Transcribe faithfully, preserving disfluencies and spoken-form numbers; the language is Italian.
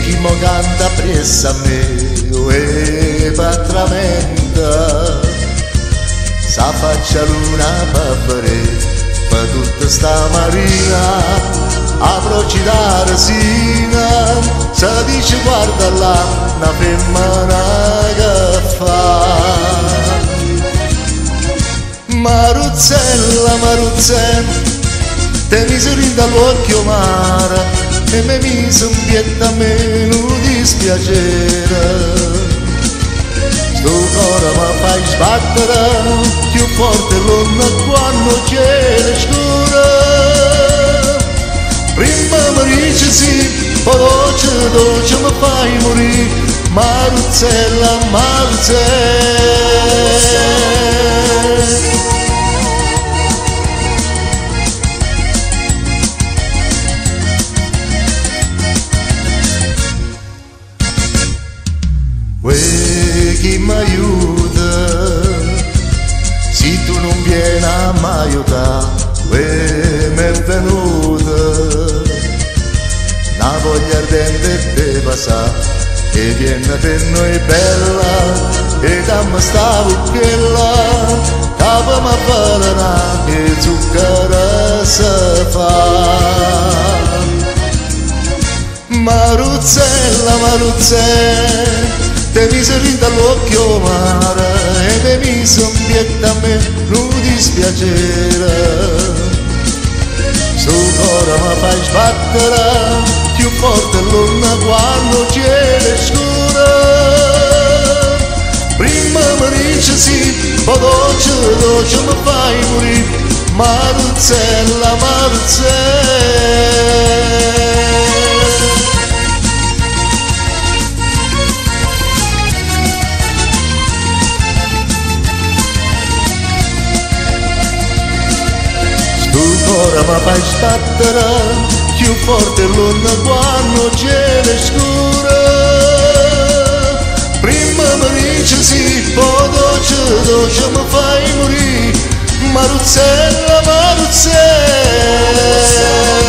chi mo canta presso a me e patramenta sa faccia luna papere per tutta sta marina a procida resina se dice guarda là una femmina che fa Maruzzella, Maruzzella te mi sorride dall'occhio mare e mi mise un pietto a me non dispiacere sto cuore mi fai sbattere più forte l'onna quando c'è scura prima mi dice sì poi dolce dolce mi fai morire Maruzzella, Maruzzella Uè, chi mi aiuta se tu non vieni a mi aiutare uè, mi è venuta una voglia ardente di passare e viene per noi bella e dammi sta bucchella capa mi parlerà che zucchero si fa Maruzzella, Maruzzella te mi sorride dall'occhio mare e te mi son pietta a me non dispiacere sto cuore mi fai sbattere più forte l'onna quando c'è scura prima mi dice sì poi dolce dolce mi fai morire Maruzzella, Maruzzella ora mi fai sbattere più forte l'onna quando c'è scura prima mi dice sì poi dolce dolce mi fai morire Maruzzella, Maruzzella